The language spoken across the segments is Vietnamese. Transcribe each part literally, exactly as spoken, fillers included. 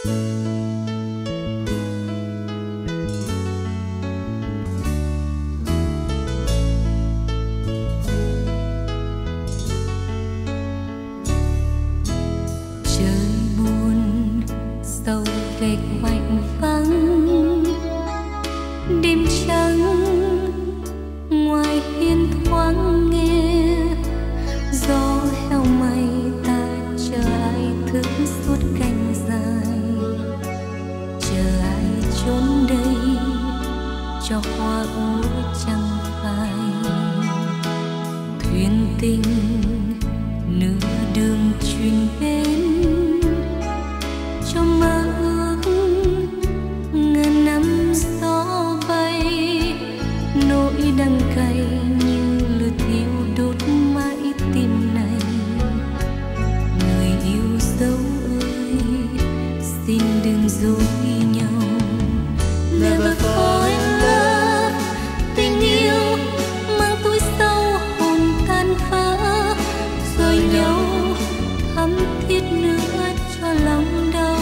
về quạnh vắng đêm trắng ngoài hiên thoáng nghe gió heo mây ta chờ ai thức suốt canh dài, chờ ai trốn đây cho hoa úa chẳng phai. Thuyền tình nửa đường chuyên bên cho mơ ước ngàn năm gió bay, nỗi đắng cay như lửa thiêu đốt mãi tim này. Người yêu dấu ơi xin đừng dối nhau, never fall in love. Tình yêu mang túi sâu hồn tan vỡ, rồi nhau thắm thiết nữa cho lòng đau.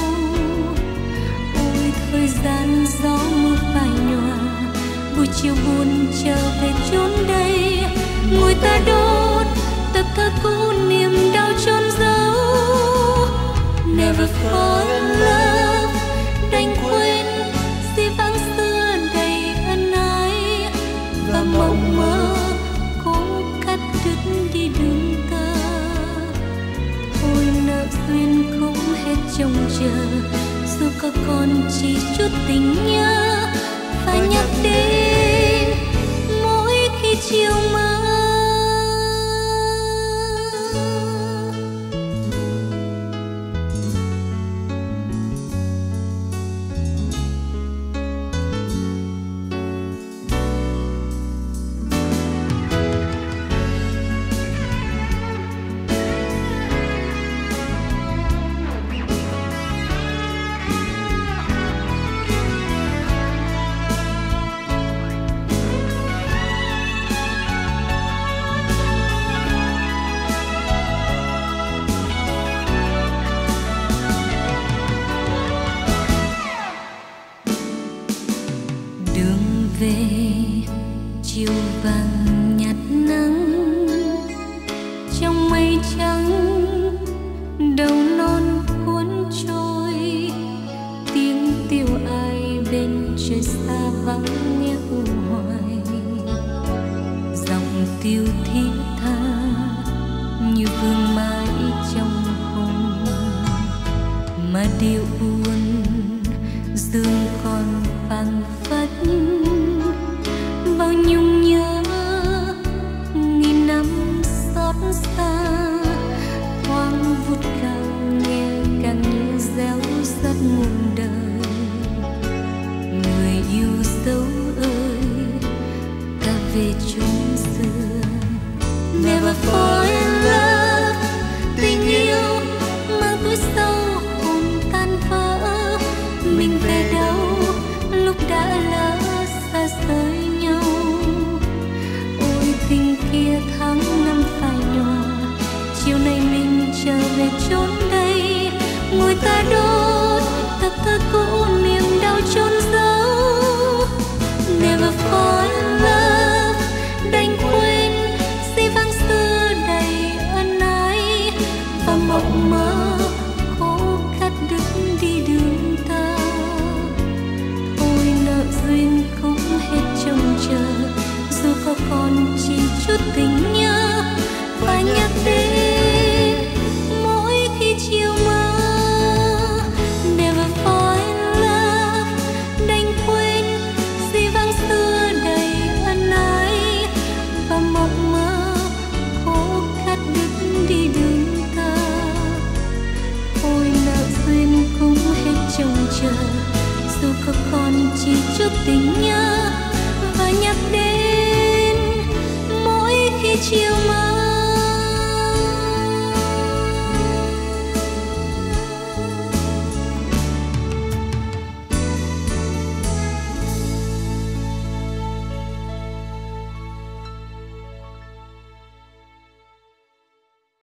Ôi thời gian gió mưa phai nhòa, buổi chiều buồn trở về chốn đây. Ngồi ta đốt tập thơ cũ niềm đau chôn giấu. Never fall in love, đành quên di vãng xưa đầy ân ái, và mộng mơ cố cắt đứt đi đường tơ. Thôi nợ duyên cũng hết trông chờ, dù có còn chỉ chút tình nhớ phải nhắc đến mỗi khi chiều mơ. Đường về chiều vàng nhạt nắng, trong mây trắng đầu non cuốn trôi. Tiếng tiêu ai bên trời xa vắng nghe u hoài, dòng tiêu thiết tha như vương mãi trong hồn. Mà điều buồn dương còn phảng phất bao nhung nhớ nghìn năm xót xa. Hoang vút cao nghe càng như réo rắt muôn đời. Người yêu dấu ơi ta về chốn xưa. Never fall in love, tình yêu mang túi sâu hồn tan vỡ. Mình về đâu lúc đã lỡ xa rời nhau. Ôi tình kia tháng năm phai nhòa, chiều nay mình trở về chốn đây. Ngồi ta đốt tập thơ cũ niềm đau chôn giấu. Never fall in love, đành quên di vãng xưa đầy ân ái, và mộng mơ cố cắt đứt đi đường ta. Ôi nợ duyên cũng hết trông chờ, dù có còn chỉ chút tình